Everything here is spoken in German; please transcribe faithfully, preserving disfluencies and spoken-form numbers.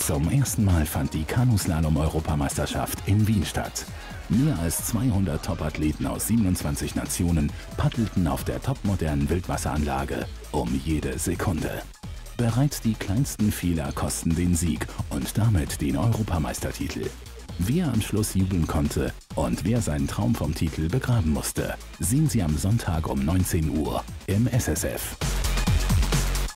Zum ersten Mal fand die Kanuslalom-Europameisterschaft in Wien statt. Mehr als zweihundert Top-Athleten aus siebenundzwanzig Nationen paddelten auf der topmodernen Wildwasseranlage um jede Sekunde. Bereits die kleinsten Fehler kosten den Sieg und damit den Europameistertitel. Wer am Schluss jubeln konnte und wer seinen Traum vom Titel begraben musste, sehen Sie am Sonntag um neunzehn Uhr im S S F.